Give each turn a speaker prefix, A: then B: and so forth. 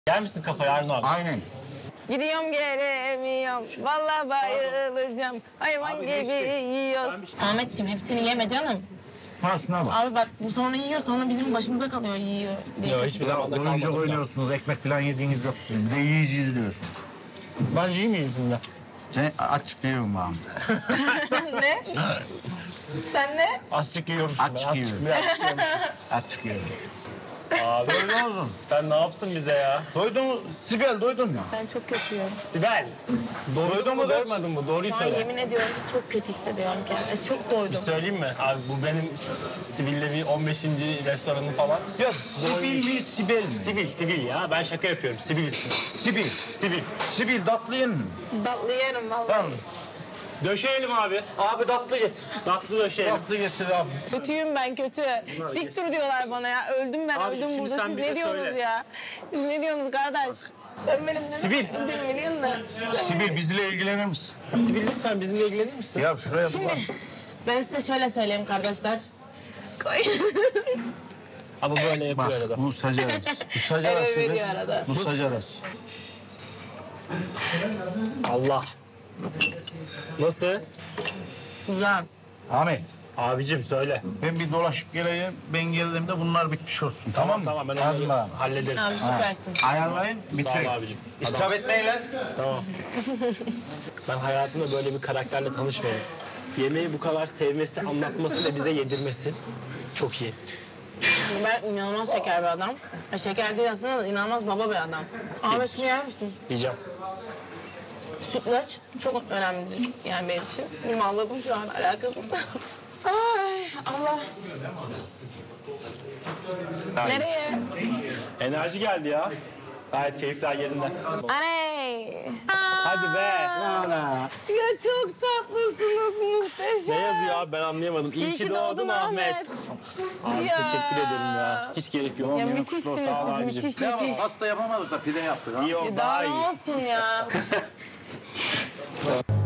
A: Yer misin kafayı Harun abi?
B: Aynen.
C: Gidiyorum gelemiyorum. Vallahi bayılacağım. Hayvan
A: Abi,
C: gibi
A: geçti.
C: yiyoruz. Ahmetciğim hepsini yeme canım.
B: Parasına bak.
C: Abi bak bu sonra yiyor sonra bizim başımıza kalıyor yiyor diye.
A: Yok hiçbir zaman da
B: Oyuncak
A: kalmadım.
B: oynuyorsunuz, ekmek falan yediğiniz yok sizin. Bir de yiyici izliyorsunuz.
A: Ben iyi miyim şimdi?
B: Sen aç diyorum bana.
C: Ne? Sen ne?
A: Azıcık yiyorum şimdi.
B: Aç
A: Azıcık
B: yiyorum.
A: biraz yiyorum.
B: Aç yiyorum.
A: Abi
B: Doydun musun?
A: sen ne yaptın bize ya?
B: Doydun mu? Sibel doydun mu?
C: Ben çok kötüyüm.
A: Sibel. Doydun mu
B: kız?
A: doymadın mı? Doğruyu
C: Şu an
A: söyle.
C: yemin ediyorum ki çok kötü hissediyorum kendimi. Çok doydum.
A: Söyleyeyim mi? Abi bu benim Sibil'le bir 15. restoranım falan.
B: Ya Sibil mi, Sibel mi?
A: Sibil ya. Ben şaka yapıyorum. Sibil ismi.
B: Sibil.
A: Sibil.
B: Sibil tatlı yiyin mi?
C: Tatlı yerim vallahi.
B: Tamam.
A: Döşeyelim abi.
B: Abi tatlı getir.
A: Tatlı döşeyelim.
B: Tatlı getir abi.
C: Kötüyüm ben kötü. Dik dur diyorlar bana ya. Öldüm ben
A: Abi,
C: öldüm
A: şimdi
C: burada.
A: sen
C: Siz
A: bize
C: ne diyorsunuz
A: söyle.
C: ya? Siz ne diyorsunuz kardeş? Sen benim neden
A: Sibil.
C: öldüğümü biliyorsun da.
B: Sibil bizle ilgilenir misin?
A: Sibil lütfen bizimle ilgilenir misin?
B: Ya şuraya bak.
C: Şimdi ben size şöyle söyleyeyim kardeşler. Koy.
A: Ama böyle yapıyor
B: Bak
A: arada.
B: bu sac arası. Bu sac arası.
C: veriyor
B: biz-
C: arada.
B: Bu sac arası.
A: Allah. Nasıl?
C: Güzel.
B: Ahmet
A: Abicim söyle.
B: ben bir dolaşıp geleyim. Ben geldiğimde bunlar bitmiş olsun. Tamam mı?
A: Tamam ben
B: Hadi
A: onu
B: bakalım.
A: hallederim.
C: Abi süpersin.
B: Ayarlayın bitirin.
A: Sağ ol abicim.
B: İsraf etmeyin lan.
A: Tamam. Ben hayatımda böyle bir karakterle tanışmadım. Yemeği bu kadar sevmesi, anlatması ve bize yedirmesi çok iyi.
C: Ben inanılmaz şeker bir adam. Şeker değil aslında da inanılmaz baba bir adam. Ahmet şunu yer misin?
A: Yiyeceğim.
C: Sütlaç çok önemlidir yani benim için. Benim anladım şu an alakası. Ay Allah. Nereye?
A: Enerji geldi ya. Gayet keyifler yerinde.
C: Aney.
A: Hadi be.
B: Ana.
C: Ya çok tatlısınız muhteşem.
A: Ne yazıyor abi ben anlayamadım. İyi ki doğdun Ahmet. Abi
C: Ya.
A: teşekkür ederim ya. Hiç gerek yok.
C: Ya müthişsiniz
A: Sağ ol
C: siz
A: abicim.
C: müthiş
B: Ne yapalım?
C: müthiş.
B: Hasta yapamadık da pide yaptık ha.
A: İyi oldu
C: Daha
A: daha
C: ne
A: iyi.
C: olsun ya.